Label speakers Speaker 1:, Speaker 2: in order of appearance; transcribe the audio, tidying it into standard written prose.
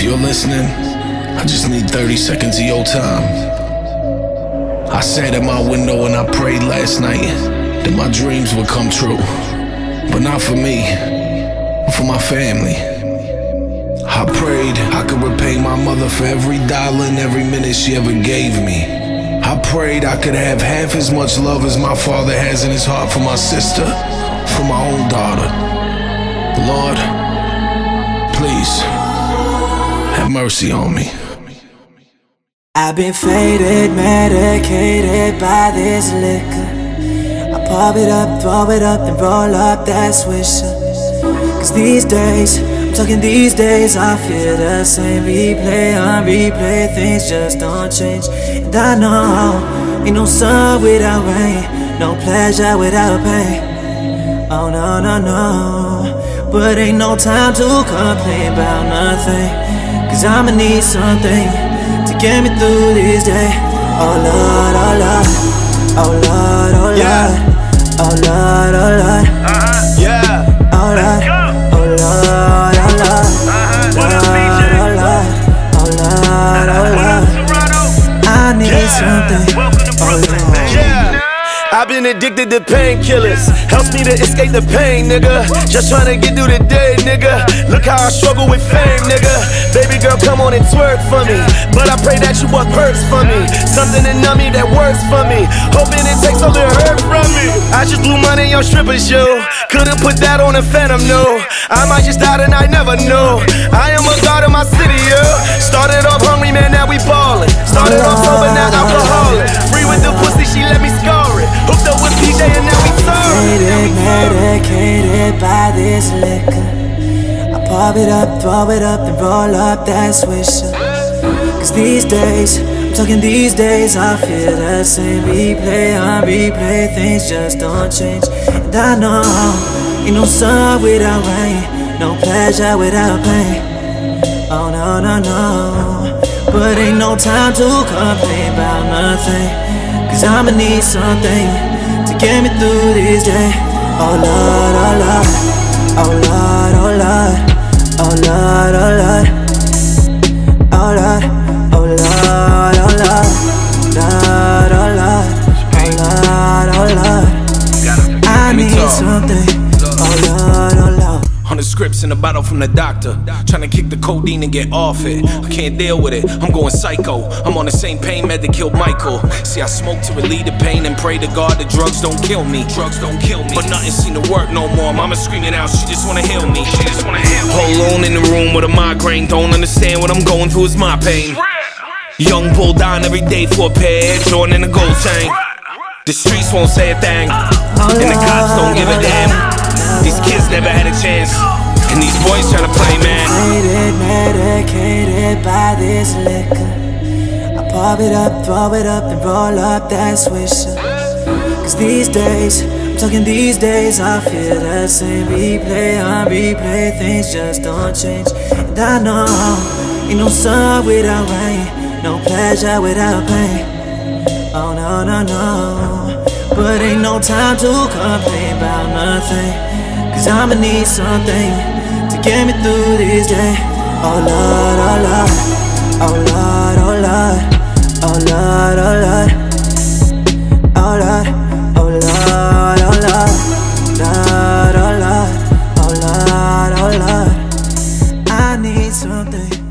Speaker 1: you're listening, I just need 30 seconds of your time. I sat at my window and I prayed last night that my dreams would come true. But not for me, but for my family. I prayed I could repay my mother for every dollar and every minute she ever gave me. I prayed I could have half as much love as my father has in his heart for my sister, for my own daughter. Lord, please, have mercy on me.
Speaker 2: I've been faded, medicated by this liquor. I pop it up, throw it up, and roll up that swisher. Cause these days, I'm talking these days, I feel the same. Replay on replay, things just don't change. And I know, ain't no sun without rain, no pleasure without pain. Oh no, no, no, but ain't no time to complain about nothing. Cause I'ma need something to get me through this day. Oh Lord, oh Lord, oh Lord, oh Lord, oh Lord, oh Lord,
Speaker 3: yeah,
Speaker 2: oh Lord, oh Lord, oh Lord, Lord, oh Lord, oh Lord, oh Lord, I need something, oh Lord.
Speaker 3: Yeah. I've been addicted to painkillers, helps me to escape the pain, nigga. Just trying to get through the day, nigga. Look how I struggle with fame, nigga. Baby girl, come on and twerk for me, but I pray that you work perks for me. Something to numb me that works for me, hoping it takes all the hurt from me. I just blew money on strippers, yo. Couldn't put that on a Phantom, no. I might just die and I never know. I am a god in my city, yo. Started off hungry, man, now we ballin'. Started off sober, now alcoholic. Free with the pussy, she let me scar it. Hooked up with PJ and now we sorry.
Speaker 2: Faded, medicated by this liquor. I pop it up, throw it up, and roll up that swisher. Cause these days, I'm talking these days, I feel the same. Replay on replay, things just don't change. And I know, ain't no sun without rain, no pleasure without pain. Oh no, no, no, but ain't no time to complain about nothing. Cause I'ma need something to get me through this day. Oh Lord, oh Lord, oh Lord, oh Lord, oh Lord, oh Lord, oh Lord, oh Lord, oh Lord, Lord, oh Lord, oh Lord, oh Lord, I need something, oh Lord, oh Lord.
Speaker 1: On the scripts and a bottle from the doctor, trying to kick the codeine and get off it. I can't deal with it, I'm going psycho. I'm on the same pain med that killed Michael. See, I smoke to relieve the pain and pray to God the drugs don't kill me. Drugs don't kill me, but nothing seem to work no more. Mama screaming out, she just wanna heal me. She just wanna heal me. Alone in the room with a migraine, don't understand what I'm going through is my pain. Young bull dying every day for a pair, Jordan in a gold chain. The streets won't say a thing, and the cops don't give a damn. These kids never had a chance, and these boys tryna play, man.
Speaker 2: Faded, medicated by this liquor. I pop it up, throw it up, and roll up that swisher. Cause these days, I'm talking these days, I feel the same. Replay on replay, things just don't change. And I know, ain't no sun without rain, no pleasure without pain. Oh no, no, no, but ain't no time to complain about nothing. Cause I'ma need something to get me through this day. Oh Lord, oh Lord, oh Lord, oh Lord, oh Lord, oh Lord, oh Lord, oh Lord, oh Lord, Lord, oh Lord, oh Lord, oh Lord, I need something.